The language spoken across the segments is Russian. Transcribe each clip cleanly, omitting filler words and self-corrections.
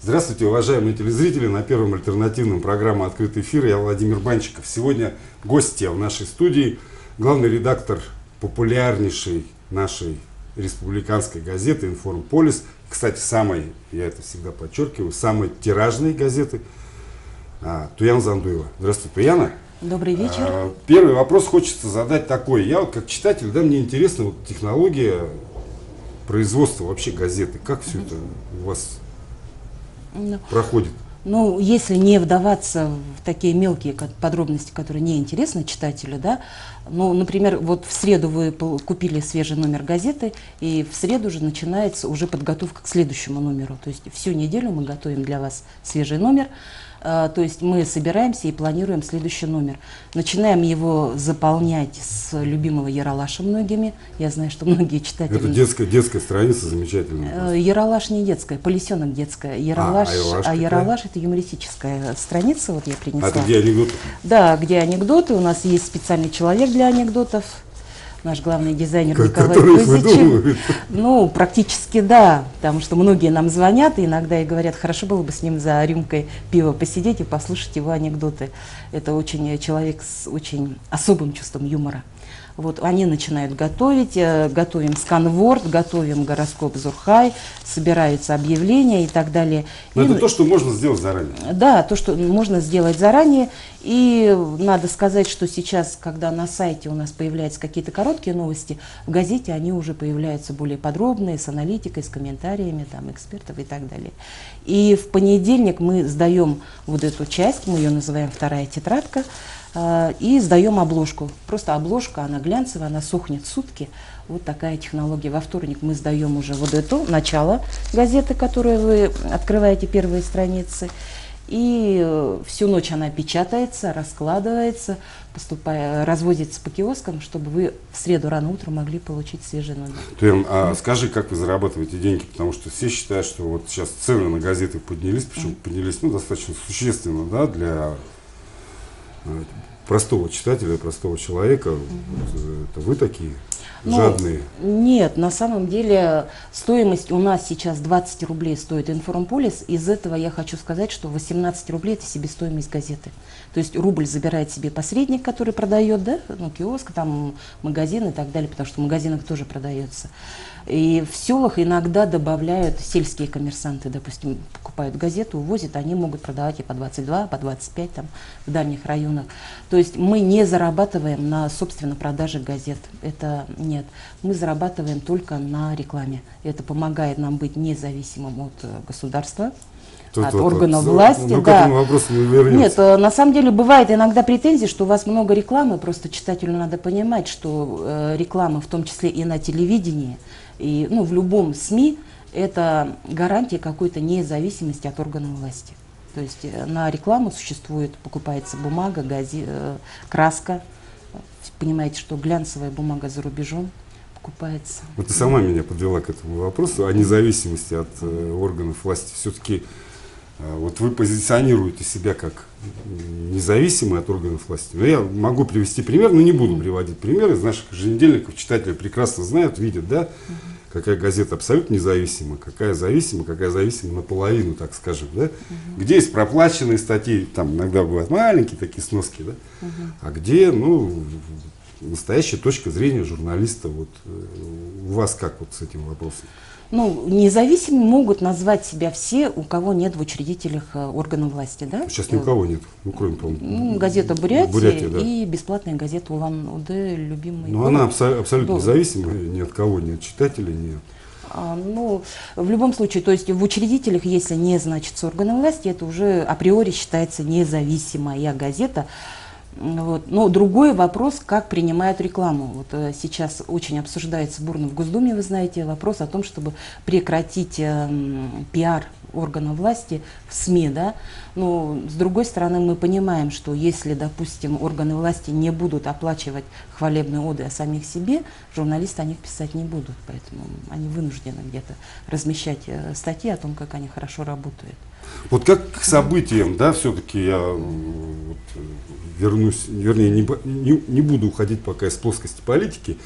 Здравствуйте, уважаемые телезрители. На первом альтернативном программе «Открытый эфир» я Владимир Банчиков. Сегодня гостья в нашей студии главный редактор популярнейшей нашей республиканской газеты «Информполис». Кстати, самой, я это всегда подчеркиваю, самой тиражной газеты Туяна Зандуева. Здравствуй, Туяна. Добрый вечер. Первый вопрос хочется задать такой. Я вот как читатель, мне интересна вот технология производства вообще газеты. Как все это у вас проходит? Ну, если не вдаваться в такие мелкие подробности, которые не интересны читателю, да, ну, например, вот в среду вы купили свежий номер газеты, и в среду же начинается уже подготовка к следующему номеру. То есть всю неделю мы готовим для вас свежий номер. То есть мы собираемся и планируем следующий номер. Начинаем его заполнять с любимого Ералаша многими. Я знаю, что многие читатели... Это детская страница замечательная. Ералаш не детская, Полисенок детская. Ералаш, Ералаш это юмористическая страница, вот я принесла. А это где анекдоты? Да, где анекдоты. У нас есть специальный человек для анекдотов. Наш главный дизайнер Николай Кузичев. Ну, практически да, потому что многие нам звонят, и иногда и говорят, хорошо было бы с ним за рюмкой пива посидеть и послушать его анекдоты. Это очень человек с очень особым чувством юмора. Вот, они начинают готовить, готовим сканворд, готовим гороскоп Зурхай, собираются объявления и так далее. Но это то, что можно сделать заранее. Да, то, что можно сделать заранее. И надо сказать, что сейчас, когда на сайте у нас появляются какие-то короткие новости, в газете они уже появляются более подробные, с аналитикой, с комментариями там, экспертов и так далее. И в понедельник мы сдаем вот эту часть, мы ее называем «Вторая тетрадка», и сдаем обложку. Просто обложка, она глянцевая, она сохнет сутки. Вот такая технология. Во вторник мы сдаем уже вот это, начало газеты, которую вы открываете, первые страницы. И всю ночь она печатается, раскладывается, развозится по киоскам, чтобы вы в среду рано утром могли получить свежий номер. Туян, а скажи, как вы зарабатываете деньги? Потому что все считают, что вот сейчас цены на газеты поднялись, причем поднялись достаточно существенно, да, для простого читателя, простого человека. Это вы такие жадные? Нет, на самом деле стоимость у нас сейчас 20 рублей стоит Информполис. Из этого я хочу сказать, что 18 рублей это себестоимость газеты. То есть рубль забирает себе посредник, который продает, да, ну, киоск, там магазин и так далее, потому что в магазинах тоже продается. И в селах иногда добавляют сельские коммерсанты, допустим, покупают газету, увозят, они могут продавать и по 22, по 25 там, в дальних районах. То есть мы не зарабатываем на, собственно, продаже газет. Это нет. Мы зарабатываем только на рекламе. Это помогает нам быть независимым от государства, от органов власти. Ну, к этому вопросу мы вернемся. Нет, на самом деле бывает иногда претензии, что у вас много рекламы, просто читателю надо понимать, что реклама, в том числе и на телевидении, и в любом СМИ, это гарантия какой-то независимости от органов власти. То есть на рекламу существует, покупается бумага, краска. Понимаете, что глянцевая бумага за рубежом покупается. Вот ты сама меня подвела к этому вопросу о независимости от органов власти. Все-таки вот вы позиционируете себя как независимый от органов власти. Но я могу привести пример, но не буду приводить пример. Из наших еженедельников читатели прекрасно знают, видят, да, какая газета абсолютно независима, какая зависима наполовину, так скажем, да. Где есть проплаченные статьи, там иногда бывают маленькие такие сноски, да, а где, настоящая точка зрения журналиста. Вот у вас как вот с этим вопросом? Независимыми могут назвать себя все, у кого нет в учредителях органов власти, да? Сейчас ни у кого нет, кроме, по-моему, газета «Бурятия» да. И бесплатная газета «Улан-Удэ», любимый. Но она абсолютно независима, ни от кого, ни от читателей, ни от... В любом случае, то есть в учредителях, если не значится органы власти, это уже априори считается независимая газета. Вот. Но другой вопрос, как принимают рекламу. Вот сейчас очень обсуждается бурно в Госдуме, вы знаете, вопрос о том, чтобы прекратить пиар органов власти в СМИ. Да? Но с другой стороны, мы понимаем, что если, допустим, органы власти не будут оплачивать хвалебные оды о самих себе, журналисты о них писать не будут. Поэтому они вынуждены где-то размещать статьи о том, как они хорошо работают. Вот как к событиям, да, все-таки я вернусь, вернее, не буду уходить пока из плоскости политики.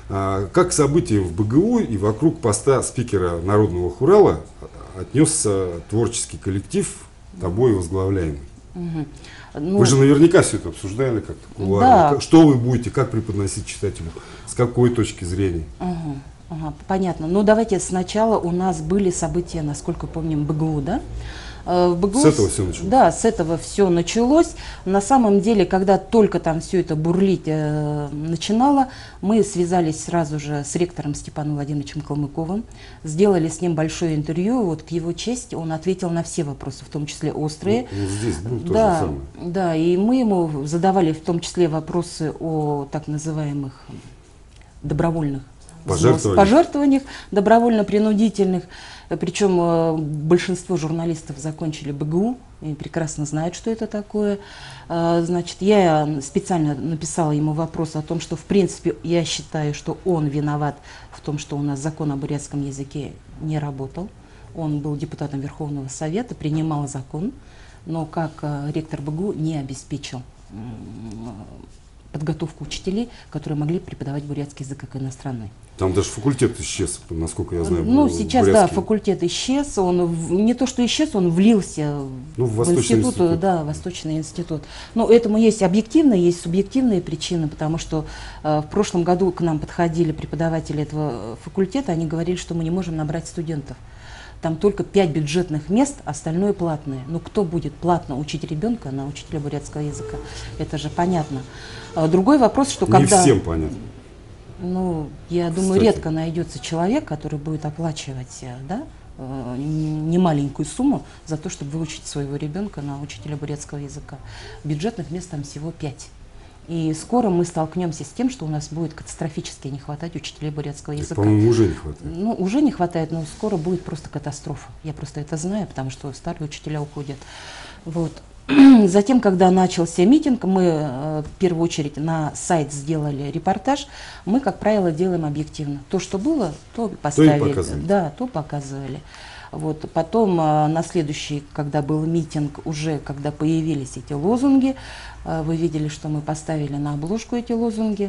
Как к событиям в БГУ и вокруг поста спикера Народного хурала отнесся творческий коллектив, тобой возглавляемый? Ну, вы же наверняка все это обсуждали как-то кулуарно. Да. Что вы будете, как преподносить читателю, с какой точки зрения? Понятно. Ну, давайте сначала у нас были события, насколько помним, БГУ, да? В БГУ, С этого все началось? Да, с этого все началось. На самом деле, когда только там все это бурлить начинало, мы связались сразу же с ректором Степаном Владимировичем Калмыковым, сделали с ним большое интервью. Вот к его чести он ответил на все вопросы, в том числе острые. Ну, здесь то Да, же самое. да, и мы ему задавали в том числе вопросы о так называемых добровольных пожертвованиях, добровольно-принудительных. Причем большинство журналистов закончили БГУ и прекрасно знают, что это такое. Значит, я специально написала ему вопрос о том, что в принципе я считаю, что он виноват в том, что у нас закон о бурятском языке не работал. Он был депутатом Верховного Совета, принимал закон, но как ректор БГУ не обеспечил подготовку учителей, которые могли преподавать бурятский язык как иностранный. Там даже факультет исчез, насколько я знаю. Ну, сейчас, да, факультет исчез. Он не то, что исчез, он влился в институт. Да, Восточный институт. Но этому есть объективные, есть субъективные причины, потому что в прошлом году к нам подходили преподаватели этого факультета, они говорили, что мы не можем набрать студентов. Там только 5 бюджетных мест, остальное платное. Ну, кто будет платно учить ребенка на учителя бурятского языка? Это же понятно. Другой вопрос, что когда... Не всем понятно. Ну, я думаю, редко найдется человек, который будет оплачивать, да, немаленькую сумму за то, чтобы выучить своего ребенка на учителя бурятского языка. Бюджетных мест там всего 5. И скоро мы столкнемся с тем, что у нас будет катастрофически не хватать учителей бурятского языка. По-моему, уже не хватает. Ну, уже не хватает, но скоро будет просто катастрофа. Я просто это знаю, потому что старые учителя уходят. Вот. Затем, когда начался митинг, мы в первую очередь на сайт сделали репортаж. Мы, как правило, делаем объективно. То, что было, то поставили. То показывали. Вот. Потом на следующий, когда был митинг, уже когда появились эти лозунги, вы видели, что мы поставили на обложку эти лозунги.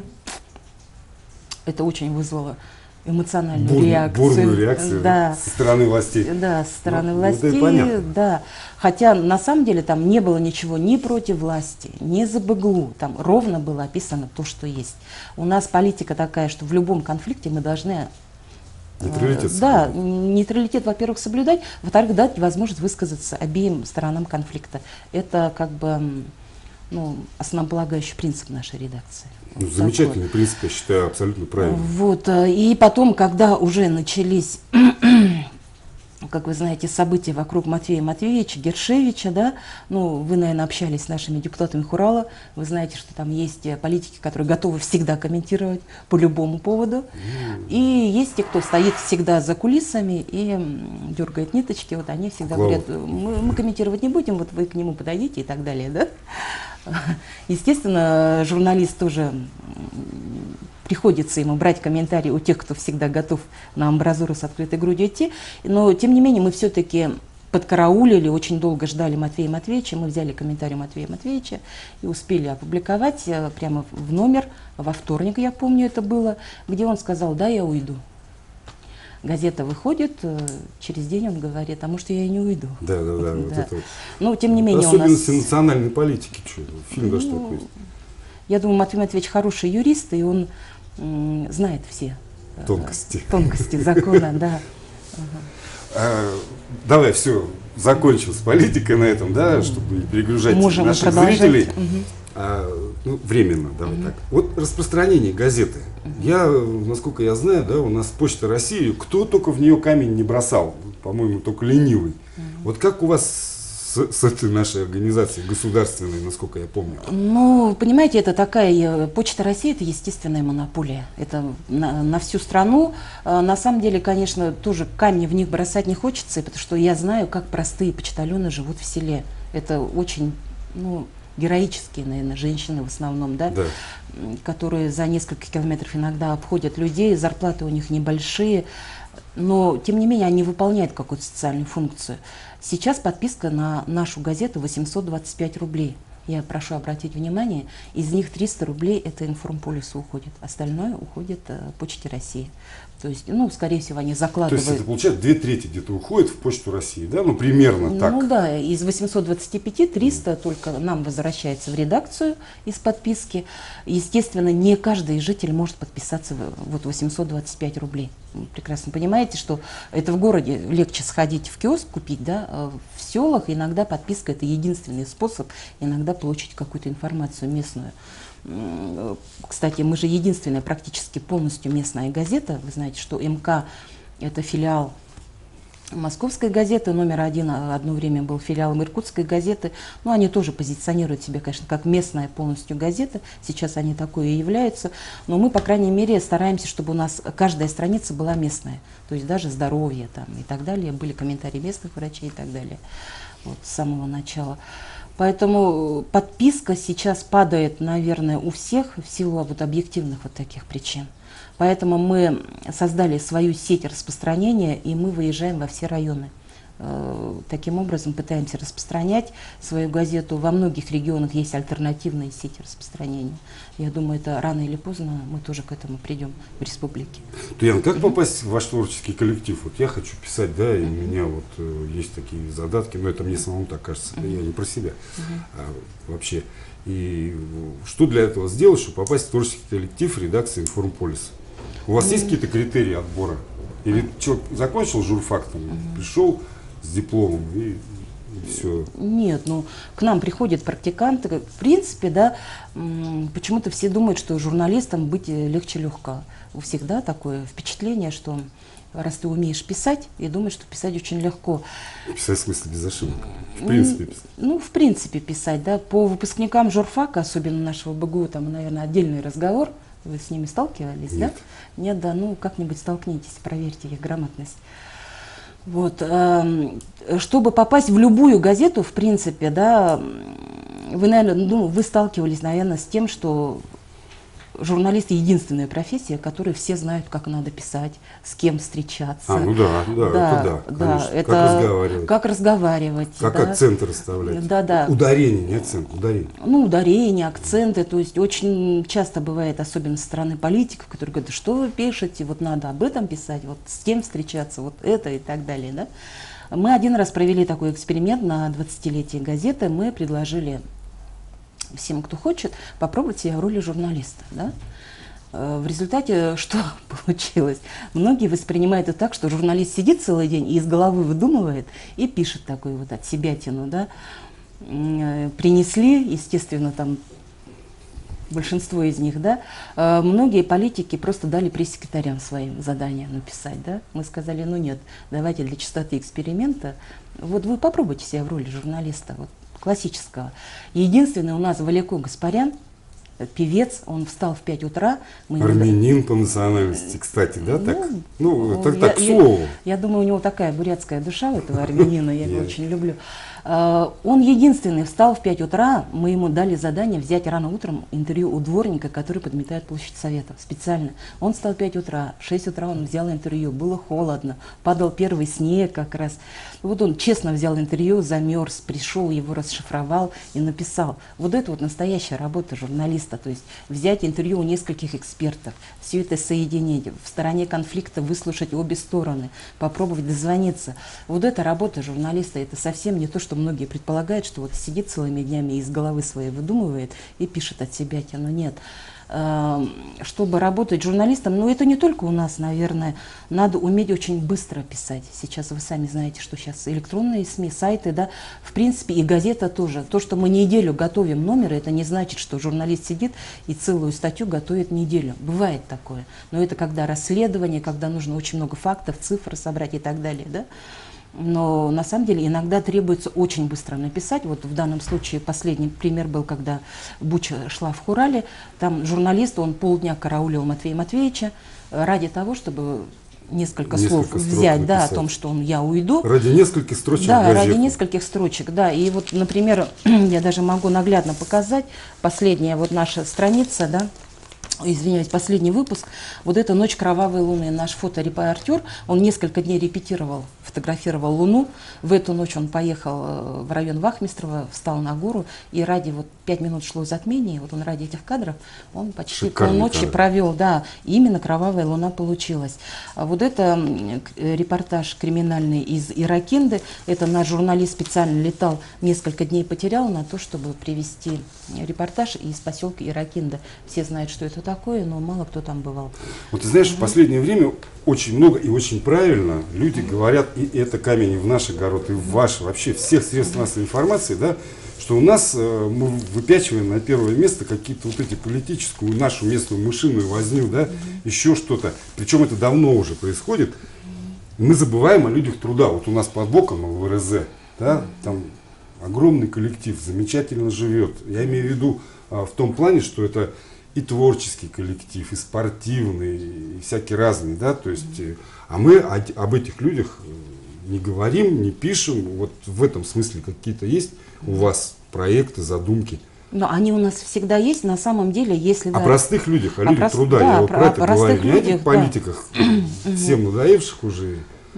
Это очень вызвало эмоциональную реакцию. Бурную реакцию, да, со стороны властей. Да, со стороны властей, да. Хотя на самом деле там не было ничего ни против власти, ни за БГУ. Там ровно было описано то, что есть. У нас политика такая, что в любом конфликте мы должны... Нейтралитет. Да, нейтралитет, во-первых, соблюдать, во-вторых, дать возможность высказаться обеим сторонам конфликта. Это как бы основополагающий принцип нашей редакции. Ну, замечательный принцип, я считаю, абсолютно правильный. Вот, и потом, когда уже начались, как вы знаете, события вокруг Матвея Матвеевича, Гершевича, да, ну, вы, наверное, общались с нашими депутатами Хурала, вы знаете, что там есть политики, которые готовы всегда комментировать по любому поводу, и есть те, кто стоит всегда за кулисами и дергает ниточки, вот они всегда говорят, мы комментировать не будем, вот вы к нему подойдите и так далее, да. Естественно, журналист тоже приходится ему брать комментарии у тех, кто всегда готов на амбразуру с открытой грудью идти. Но, тем не менее, мы все-таки подкараулили, очень долго ждали Матвея Матвеевича. Мы взяли комментарий Матвея Матвеевича и успели опубликовать прямо в номер, во вторник, я помню, это было, где он сказал: да, я уйду. Газета выходит, через день он говорит: а может, я и не уйду. Да. Вот это вот. Но, тем не менее, особенности национальной политики, фильм даже такой. Я думаю, Матвей Матвеевич хороший юрист, и он знает все тонкости закона, да. Давай все, закончим с политикой на этом, да, чтобы не перегружать наших зрителей. Временно, давай так. Вот распространение газеты. Насколько я знаю, да, у нас Почта России, кто только в нее камень не бросал, по-моему, только ленивый. Вот как у вас с этой нашей организацией государственной, насколько я помню? Ну, понимаете, это такая, Почта России — это естественная монополия. Это на всю страну. На самом деле, конечно, тоже камни в них бросать не хочется, потому что я знаю, как простые почтальоны живут в селе. Это очень, героические, наверное, женщины в основном, да, которые за несколько километров иногда обходят людей, зарплаты у них небольшие, но, тем не менее, они выполняют какую-то социальную функцию. Сейчас подписка на нашу газету 825 рублей. я прошу обратить внимание, из них 300 рублей это Информполису уходит, остальное уходит Почте России. То есть, ну, скорее всего, они закладывают... То есть это получается 2/3 где-то уходит в Почту России, да? Ну, примерно так. Ну да, из 825 300 только нам возвращается в редакцию из подписки. Естественно, не каждый житель может подписаться вот 825 рублей. Вы прекрасно понимаете, что это в городе легче сходить в киоск купить, да? А в селах иногда подписка это единственный способ иногда получить какую-то информацию местную. Кстати, мы же единственная практически полностью местная газета. Вы знаете, что МК – это филиал Московской газеты, номер 1 одно время был филиалом Иркутской газеты. Но они тоже позиционируют себя, конечно, как местная полностью газета. Сейчас они такой и являются. Но мы, по крайней мере, стараемся, чтобы у нас каждая страница была местная. То есть даже здоровье там и так далее. Были комментарии местных врачей и так далее. Вот с самого начала. Поэтому подписка сейчас падает, наверное, у всех в силу вот объективных вот таких причин. Поэтому мы создали свою сеть распространения, и мы выезжаем во все районы. Таким образом пытаемся распространять свою газету. Во многих регионах есть альтернативные сети распространения. Я думаю, это рано или поздно мы тоже к этому придем в республике. Туян, как попасть в ваш творческий коллектив? Вот я хочу писать, да, и у меня вот есть такие задатки, но это мне самому так кажется, я не про себя вообще. И что для этого сделать, чтобы попасть в творческий коллектив редакции Информполиса? У вас есть какие-то критерии отбора? Или человек закончил журфак, пришел с дипломом и все? Нет, ну к нам приходят практиканты. В принципе, да, почему-то все думают, что журналистам быть легче легко. У всех, да, такое впечатление, что раз ты умеешь писать, и думаешь, что писать очень легко. Писать в смысле без ошибок? В принципе писать? Ну, в принципе писать, да. По выпускникам журфака, особенно нашего БГУ, там, наверное, отдельный разговор. Вы с ними сталкивались, Нет. да? Нет, да, ну как-нибудь столкнитесь, проверьте их грамотность. Вот, чтобы попасть в любую газету, в принципе, да, вы, наверное, ну, вы сталкивались, наверное, с тем, что журналист — единственная профессия, которой все знают, как надо писать, с кем встречаться. Ну да, это конечно. Это как разговаривать. Как разговаривать. Как да. акценты расставлять. Да. Ударение, не акцент, ударение. Ну, ударения, акценты, то есть очень часто бывает, особенно со стороны политиков, которые говорят, что вы пишете, вот надо об этом писать, вот с кем встречаться, вот это и так далее, да. Мы один раз провели такой эксперимент на 20-летие газеты, мы предложили всем, кто хочет, попробовать себя в роли журналиста, да. В результате что получилось? Многие воспринимают это так, что журналист сидит целый день и из головы выдумывает и пишет такую вот от себятину, да. Принесли, естественно, там большинство из них, да, многие политики просто дали пресс-секретарям своим задание написать, да. Мы сказали, ну нет, давайте для чистоты эксперимента, вот вы попробуйте себя в роли журналиста, вот, классического. Единственный у нас Валико Гаспарян, певец, он встал в 5 утра. Армянин по национальности, кстати, да? Так, к слову. Я думаю, у него такая бурятская душа, у этого армянина, я его очень люблю. Он единственный встал в 5 утра, мы ему дали задание взять рано утром интервью у дворника, который подметает площадь Советов, специально. Он встал в 5 утра, в 6 утра он взял интервью, было холодно, падал первый снег как раз. Вот он честно взял интервью, замерз, пришел, его расшифровал и написал. Вот это вот настоящая работа журналиста, то есть взять интервью у нескольких экспертов, все это соединить, в стороне конфликта выслушать обе стороны, попробовать дозвониться. Вот это работа журналиста, это совсем не то, что многие предполагают, что вот сидит целыми днями и из головы своей выдумывает и пишет от себя, но нет. Чтобы работать журналистом, ну это не только у нас, наверное, надо уметь очень быстро писать. Сейчас вы сами знаете, что сейчас электронные СМИ, сайты, да, в принципе и газета тоже. То, что мы неделю готовим номеры, это не значит, что журналист сидит и целую статью готовит неделю. Бывает такое. Но это когда расследование, когда нужно очень много фактов, цифр собрать и так далее, да. Но на самом деле иногда требуется очень быстро написать. Вот в данном случае последний пример был, когда Буча шла в Хурале. Там журналист, он полдня караулил Матвея Матвеевича ради того, чтобы несколько слов взять, да, о том, что я уйду. Ради нескольких строчек. Да, ради нескольких строчек, да. И вот, например, я даже могу наглядно показать, последняя вот наша страница, да, извиняюсь, последний выпуск, вот эта «Ночь кровавой луны». Наш фоторепортер, он несколько дней репетировал, фотографировал Луну. В эту ночь он поехал в район Вахмистрова, встал на гору, и ради, вот 5 минут шло затмение, вот он ради этих кадров, он почти полночи провел, да, и именно «Кровавая луна» получилась. А вот это репортаж криминальный из Иракенды, это наш журналист специально летал, несколько дней потерял на то, чтобы привести репортаж из поселка Иракенда. Все знают, что это такое, но мало кто там бывал. Вот ты знаешь, в последнее время очень много и очень правильно люди говорят, и это камень и в наш огород, и в ваш, вообще всех средств массовой информации, да, что у нас мы выпячиваем на первое место какие-то вот эти политическую, нашу местную мышиную возню, да, еще что-то. Причем это давно уже происходит. Мы забываем о людях труда. Вот у нас под боком ЛВРЗ, да, там огромный коллектив, замечательно живет. Я имею в виду в том плане, что это и творческий коллектив, и спортивный, и всякий разный, да, то есть, а мы об этих людях не говорим, не пишем. Вот в этом смысле какие-то есть у вас проекты, задумки? Но они у нас всегда есть, на самом деле, если... О простых людях, о людях труда, да, я вот про это говорю, не о этих политиках, всем надоевших уже.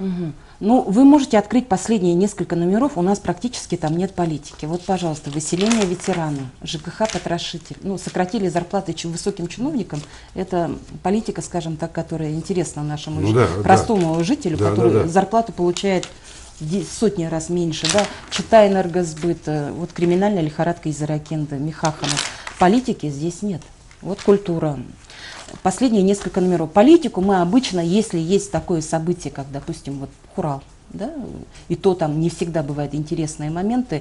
Ну, вы можете открыть последние несколько номеров, у нас практически там нет политики. Вот, пожалуйста, выселение ветерана, ЖКХ потрошитель. Ну, сотратили зарплаты высоким чиновникам. Это политика, скажем так, которая интересна нашему простому жителю, который зарплату получает в сотни раз меньше. Да? Чита энергосбыт, вот криминальная лихорадка из Иракенды, Михаханов. Политики здесь нет. Вот культура. Последние несколько номеров. Политику мы обычно, если есть такое событие, как, допустим, вот Хурал, да, и то там не всегда бывают интересные моменты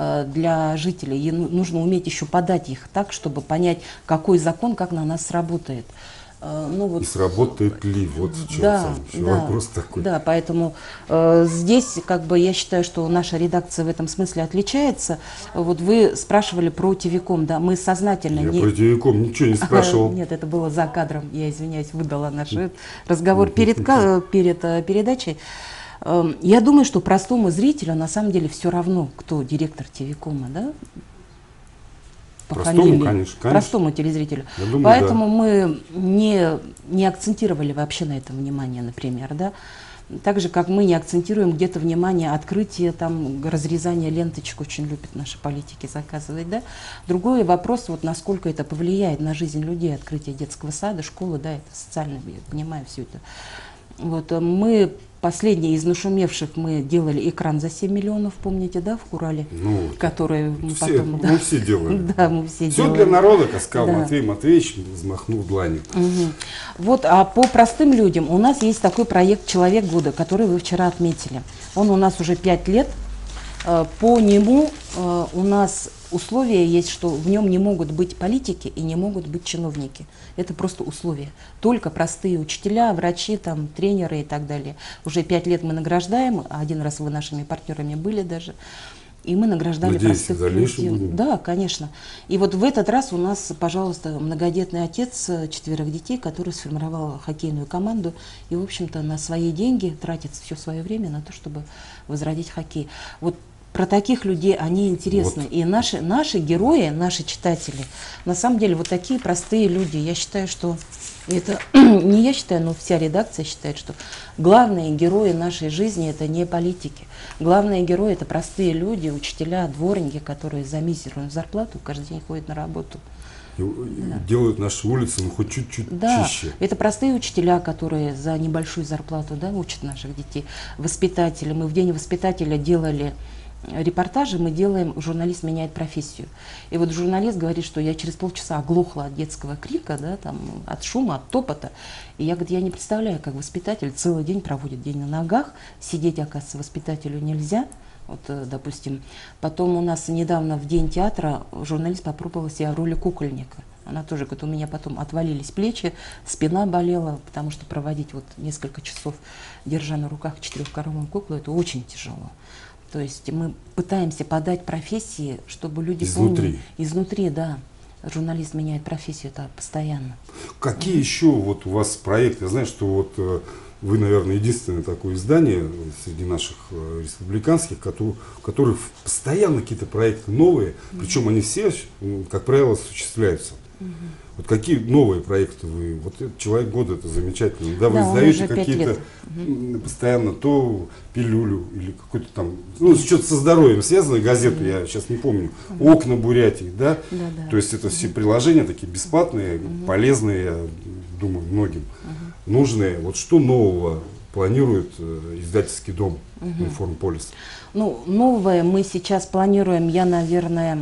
для жителей, и нужно уметь еще подать их так, чтобы понять, какой закон, как на нас сработает. Ну, вот, и сработает ли, вот в чем вопрос такой. Да, поэтому здесь, как бы, я считаю, что наша редакция в этом смысле отличается. Вот вы спрашивали про ТВКом, да, мы сознательно... Я про ТВКом ничего не спрашивал. Нет, это было за кадром, я извиняюсь, выдала наш разговор перед передачей. Я думаю, что простому зрителю на самом деле все равно, кто директор ТВКома, да? Простому, конечно. Простому телезрителю. Думаю, поэтому мы не акцентировали вообще на этом внимание, например, да. Так же, как мы не акцентируем где-то внимание открытие, там, разрезание ленточек, очень любят наши политики заказывать, да. Другой вопрос, вот насколько это повлияет на жизнь людей, открытие детского сада, школы, да, это социально, я понимаю все это. Вот мы последний из нашумевших мы делали экран за 7 миллионов, помните, да, в Курале, ну, который мы все, потом... Мы все делаем. Да, мы все все делаем. Для народа, как сказал Матвей Матвеевич, взмахнул дланью. Вот, а по простым людям у нас есть такой проект «Человек года», который вы вчера отметили. Он у нас уже 5 лет. По нему у нас условия есть, что в нем не могут быть политики и не могут быть чиновники. Это просто условия. Только простые учителя, врачи, там, тренеры и так далее. Уже 5 лет мы награждаем, один раз вы нашими партнерами были даже. И мы награждали простых людей. Да, конечно. И вот в этот раз у нас, пожалуйста, многодетный отец 4 детей, который сформировал хоккейную команду и, в общем-то, на свои деньги тратит все свое время на то, чтобы возродить хоккей. Вот про таких людей они интересны. Вот. И наши герои, наши читатели, на самом деле вот такие простые люди. Я считаю, что это, не я считаю, но вся редакция считает, что главные герои нашей жизни это не политики. Главные герои это простые люди, учителя, дворники, которые за мизерную зарплату каждый день ходят на работу. Делают наши улицы, ну, хоть чуть-чуть чище. Это простые учителя, которые за небольшую зарплату, да, учат наших детей. Воспитатели. Мы в день воспитателя делали репортажи, мы делаем «Журналист меняет профессию». И вот журналист говорит, что я через полчаса оглохла от детского крика, да, там, от шума, от топота. И я, говорю, я не представляю, как воспитатель целый день проводит день на ногах, сидеть, оказывается, воспитателю нельзя. Вот, допустим, потом у нас недавно в День театра журналист попробовала себя в роли кукольника. Она тоже говорит, у меня потом отвалились плечи, спина болела, потому что проводить вот несколько часов, держа на руках 4-коровую куклу, это очень тяжело. То есть мы пытаемся подать профессии, чтобы люди поняли. Изнутри, да. Журналист меняет профессию, это постоянно. Какие еще вот у вас проекты? Я знаю, что вот вы, наверное, единственное такое издание среди наших республиканских, в которых постоянно какие-то проекты новые, причем они все, как правило, осуществляются. Вот какие новые проекты вы, вот человек года, это замечательно, да, вы Да, он издаете уже 5 какие-то лет. постоянно то пилюлю или какой-то там, ну, что-то со здоровьем связанное, газету, я сейчас не помню, «Окна Бурятии», да, Да. то есть это все приложения такие бесплатные, полезные, я думаю, многим нужные. Вот что нового планирует издательский дом «Информполис»? Ну, новое мы сейчас планируем, я, наверное,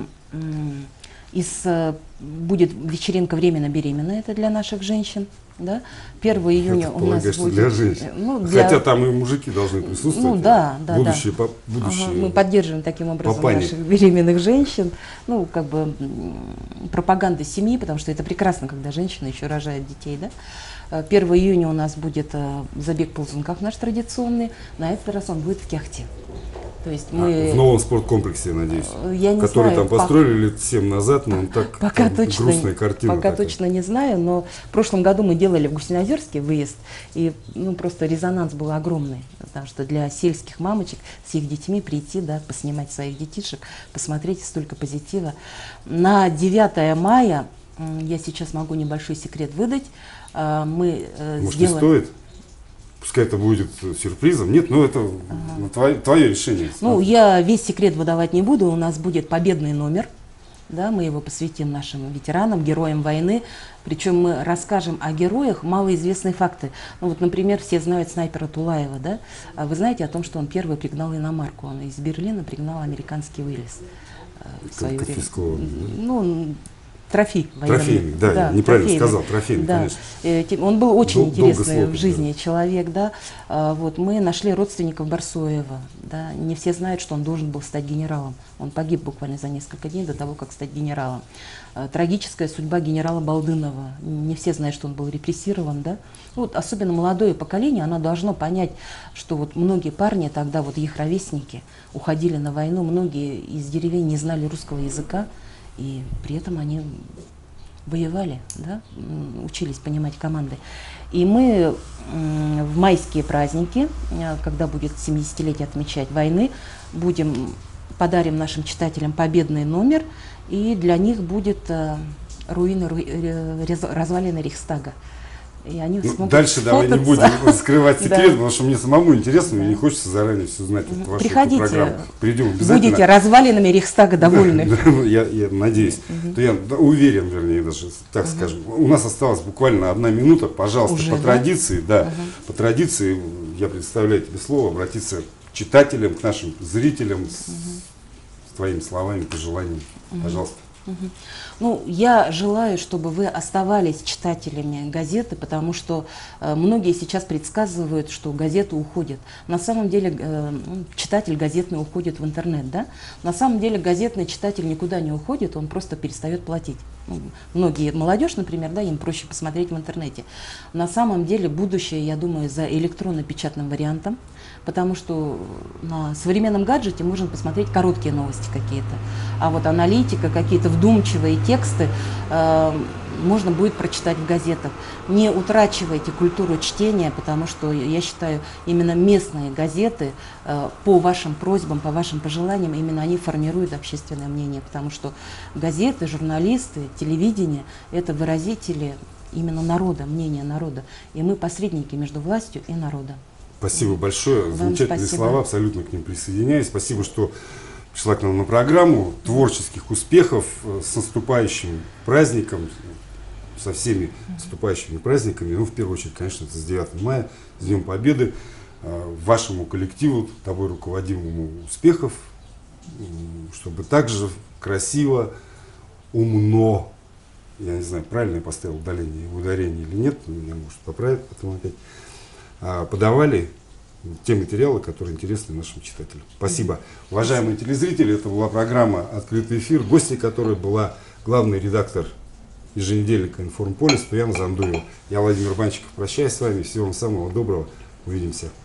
будет вечеринка «Временно беременная», это для наших женщин. Да? 1 июня у нас будет... для женщин. Ну, Хотя там и мужики должны присутствовать. Ну да. Будущие. Ага, мы поддерживаем таким образом папани. наших беременных женщин. Ну, как бы пропаганда семьи, потому что это прекрасно, когда женщина еще рожает детей. Да? 1 июня у нас будет забег в ползунках наш традиционный. На этот раз он будет в Кяхте. То есть мы... В новом спорткомплексе, я надеюсь, я не который знаю, там построили лет 7 назад, но он так пока там точно, грустная картина. Пока такая. точно не знаю, но в прошлом году мы делали в Гусиноозерске выезд, и ну, просто резонанс был огромный, потому что для сельских мамочек с их детьми прийти, да, поснимать своих детишек, посмотреть столько позитива. На 9 мая, я сейчас могу небольшой секрет выдать, мы Может, сделаем... не стоит? Пускай это будет сюрпризом. Нет, ну это твое решение. Ну, я весь секрет выдавать не буду. У нас будет победный номер. Да, мы его посвятим нашим ветеранам, героям войны. Причем мы расскажем о героях малоизвестные факты. Ну, вот, например, все знают снайпера Тулаева. Да? А вы знаете о том, что он первый пригнал иномарку. Он из Берлина пригнал американский Уиллис. В свое время. Ну, трофей военный. Трофейный, да, неправильно сказал, трофейный, да. конечно. Он был очень интересный слопать, в жизни человек, да. Вот, мы нашли родственников Барсоева, да. Не все знают, что он должен был стать генералом. Он погиб буквально за несколько дней до того, как стать генералом. Трагическая судьба генерала Балдынова. Не все знают, что он был репрессирован, да. Вот, особенно молодое поколение, оно должно понять, что вот многие парни тогда, вот их ровесники, уходили на войну, многие из деревень не знали русского языка. И при этом они воевали, да, учились понимать команды. И мы в майские праздники, когда будет 70-летие отмечать войны, подарим нашим читателям победный номер, и для них будет руины, развалины Рейхстага. И они смогут дальше давай не будем скрывать секрет, потому что мне самому интересно, мне не хочется заранее все знать. Приходите, программу. Придем обязательно. Будете развалинами Рейхстага довольны. Я надеюсь, то я уверен, вернее, даже так скажем. У нас осталась буквально 1 минута, пожалуйста, уже, по традиции, да, по традиции я предоставляю тебе слово, обратиться к читателям, к нашим зрителям с твоими словами, пожеланиями, пожалуйста. Ну, я желаю, чтобы вы оставались читателями газеты, потому что многие сейчас предсказывают, что газеты уходят. На самом деле читатель газетный уходит в интернет, да? На самом деле газетный читатель никуда не уходит, он просто перестает платить. Многие молодежь, например, да, им проще посмотреть в интернете. На самом деле будущее, я думаю, за электронно-печатным вариантом, потому что на современном гаджете можно посмотреть короткие новости какие-то, а вот аналитика, какие-то вдумчивые тексты можно будет прочитать в газетах. Не утрачивайте культуру чтения, потому что, я считаю, именно местные газеты по вашим просьбам, по вашим пожеланиям, именно они формируют общественное мнение, потому что газеты, журналисты, телевидение – это выразители именно народа, мнения народа. И мы посредники между властью и народом. Спасибо большое. Вам Замечательные спасибо. слова, абсолютно к ним присоединяюсь. Спасибо, что пришла к нам на программу. Творческих успехов, с наступающим праздником, со всеми наступающими праздниками. Ну, в первую очередь, конечно, это с 9 мая, с Днем Победы. Вашему коллективу, тобой руководимому, успехов, чтобы также красиво, умно, я не знаю, правильно я поставил ударение или нет, меня может поправить потом опять, подавали те материалы, которые интересны нашим читателям. Спасибо. Уважаемые телезрители, это была программа «Открытый эфир», гостьей которой была главный редактор еженедельника «Информполис» Туяна Зандуева. Я, Владимир Банчиков, прощаюсь с вами. Всего вам самого доброго. Увидимся.